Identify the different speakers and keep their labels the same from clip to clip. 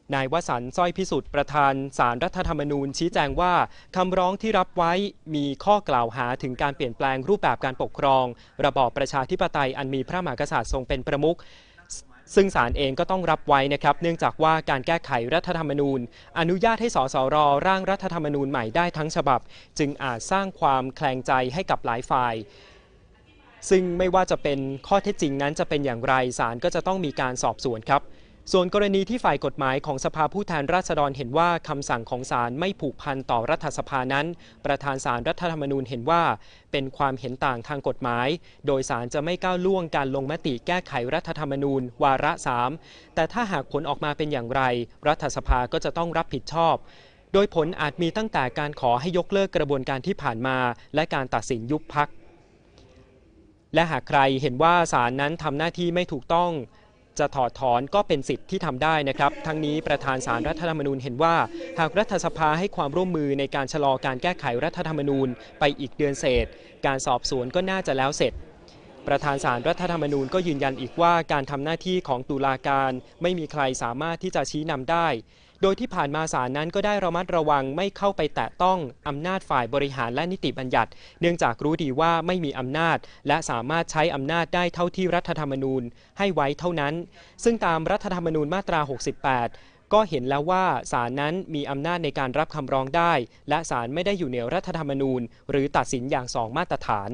Speaker 1: นายวสันต์ สร้อยพิสุทธิ์ประธานศาลรัฐธรรมนูญชี้แจงว่าคำร้องที่รับไว้มีข้อกล่าวหาถึงการเปลี่ยนแปลงรูปแบบการปกครองระบอบประชาธิปไตยอันมีพระมหากษัตริย์ทรงเป็นประมุขซึ่งศาลเองก็ต้องรับไว้นะครับเนื่องจากว่าการแก้ไขรัฐธรรมนูญอนุญาตให้สสร.ร่างรัฐธรรมนูญใหม่ได้ทั้งฉบับจึงอาจสร้างความแคลงใจให้กับหลายฝ่ายซึ่งไม่ว่าจะเป็นข้อเท็จจริงนั้นจะเป็นอย่างไรศาลก็จะต้องมีการสอบสวนครับส่วนกรณีที่ฝ่ายกฎหมายของสภาผู้แทนราษฎรเห็นว่าคำสั่งของศาลไม่ผูกพันต่อรัฐสภานั้นประธานศาลรัฐธรรมนูญเห็นว่าเป็นความเห็นต่างทางกฎหมายโดยศาลจะไม่ก้าวล่วงการลงมติแก้ไขรัฐธรรมนูญวาระ 3แต่ถ้าหากผลออกมาเป็นอย่างไรรัฐสภาก็จะต้องรับผิดชอบโดยผลอาจมีตั้งแต่การขอให้ยกเลิกกระบวนการที่ผ่านมาและการตัดสินยุบพรรคและหากใครเห็นว่าศาลนั้นทำหน้าที่ไม่ถูกต้องจะถอดถอนก็เป็นสิทธิ์ที่ทำได้นะครับทั้งนี้ประธานศาลรัฐธรรมนูญเห็นว่าหากรัฐสภาให้ความร่วมมือในการชะลอการแก้ไขรัฐธรรมนูญไปอีกเดือนเศษการสอบสวนก็น่าจะแล้วเสร็จประธานศาลรัฐธรรมนูญก็ยืนยันอีกว่าการทำหน้าที่ของตุลาการไม่มีใครสามารถที่จะชี้นำได้โดยที่ผ่านมาศาลนั้นก็ได้ระมัดระวังไม่เข้าไปแตะต้องอำนาจฝ่ายบริหารและนิติบัญญัติเนื่องจากรู้ดีว่าไม่มีอำนาจและสามารถใช้อำนาจได้เท่าที่รัฐธรรมนูญให้ไว้เท่านั้นซึ่งตามรัฐธรรมนูญมาตรา 68ก็เห็นแล้วว่าศาลนั้นมีอำนาจในการรับคำร้องได้และศาลไม่ได้อยู่เหนือรัฐธรรมนูญหรือตัดสินอย่าง2มาตรฐาน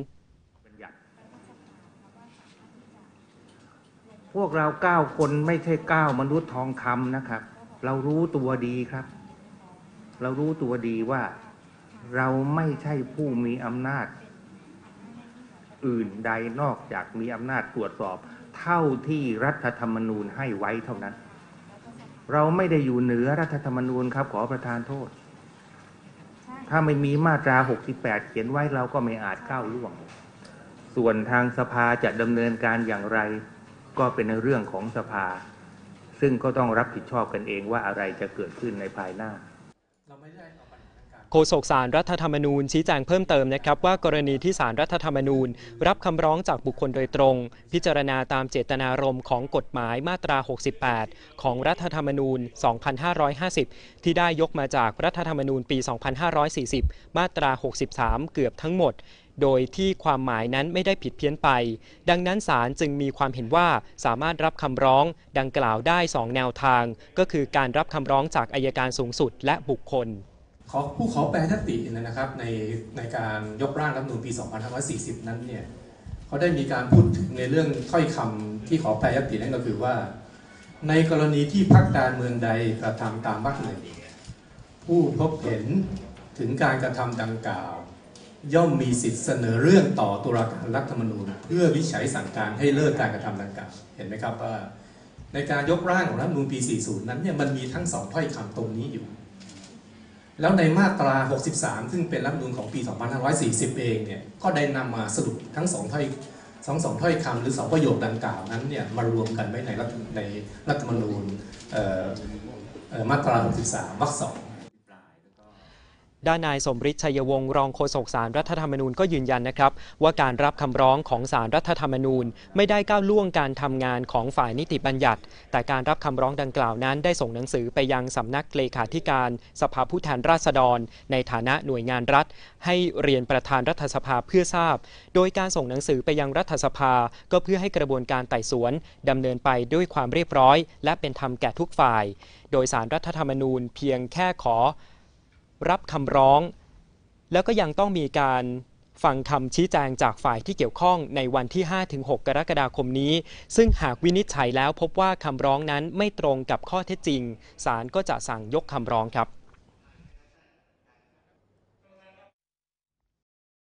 Speaker 2: พวกเรา9 คนไม่ใช่9 มนุษย์ทองคำนะครับเรารู้ตัวดีครับเรารู้ตัวดีว่าเราไม่ใช่ผู้มีอำนาจอื่นใดนอกจากมีอำนาจตรวจสอบเท่าที่รัฐธรรมนูญให้ไว้เท่านั้นเราไม่ได้อยู่เหนือรัฐธรรมนูญครับขอประทานโทษถ้าไม่มีมาตรา 68เขียนไว้เราก็ไม่อาจก้าวล่วงส่วนทางสภาจะดำเนินการอย่างไรก็เป็นเรื่องของสภาซึ่งก็ต้องรับผิดชอบกันเองว่าอะไรจะเกิดขึ้นในภายหน้า
Speaker 1: โฆษกศาลรัฐธรรมนูญชี้แจงเพิ่มเติมนะครับว่ากรณีที่ศาลรัฐธรรมนูญรับคำร้องจากบุคคลโดยตรงพิจารณาตามเจตนารมณ์ของกฎหมายมาตรา 68ของรัฐธรรมนูญ 2550ที่ได้ยกมาจากรัฐธรรมนูญปี 2540มาตรา 63เกือบทั้งหมดโดยที่ความหมายนั้นไม่ได้ผิดเพี้ยนไปดังนั้นศาลจึงมีความเห็นว่าสามารถรับคำร้องดังกล่าวได้2แนวทางก็คือการรับคำร้องจากอัยการสูงสุดและบุคคล
Speaker 3: ผู้ขอแปรยตินะครับในการยกร่างรัฐธรรมนูญปี 2540 นั้นเนี่ยเขาได้มีการพูดถึงในเรื่องถ้อยคำที่ขอแปรยตินั่นก็คือว่าในกรณีที่พรรคการเมืองใดกระทำตามวรรคหนึ่งผู้พบเห็นถึงการกระทำดังกล่าวย่อมมีสิทธิเสนอเรื่องต่อตุลาการรัฐธรรมนูญเพื่อวินิจฉัยสั่งการให้เลิกการกระทำดังกล่าวเห็นไหมครับว่าในการยกร่างของรัฐธรรมนูญปี 40 นั้นเนี่ยมันมีทั้ง2ถ้อยคำตรงนี้อยู่แล้วในมาตรา 63 ซึ่งเป็นรัฐธรรมนูญของปี 2540 เองเนี่ยก็ได้นำมาสรุปทั้ง2ถ้อยคำหรือ2ประโยคดังกล่าวนั้นเนี่ยมารวมกันไว้ในรัฐธรรมนูญมาตรา 63 วรรค 2
Speaker 1: ด้านนายสมฤทธิ์ ชัยวงศ์รองโฆษกศาลรัฐธรรมนูญก็ยืนยันนะครับว่าการรับคำร้องของศาลรัฐธรรมนูญไม่ได้ก้าวล่วงการทำงานของฝ่ายนิติบัญญัติแต่การรับคำร้องดังกล่าวนั้นได้ส่งหนังสือไปยังสำนักเลขาธิการสภาผู้แทนราษฎรในฐานะหน่วยงานรัฐให้เรียนประธานรัฐสภาเพื่อทราบโดยการส่งหนังสือไปยังรัฐสภาก็เพื่อให้กระบวนการไต่สวนดำเนินไปด้วยความเรียบร้อยและเป็นธรรมแก่ทุกฝ่ายโดยศาลรัฐธรรมนูญเพียงแค่ขอรับคำร้องแล้วก็ยังต้องมีการฟังคำชี้แจงจากฝ่ายที่เกี่ยวข้องในวันที่ 5-6 กรกฎาคมนี้ซึ่งหากวินิจฉัยแล้วพบว่าคำร้องนั้นไม่ตรงกับข้อเท็จจริงศาลก็จะสั่งยกคำร้องครับ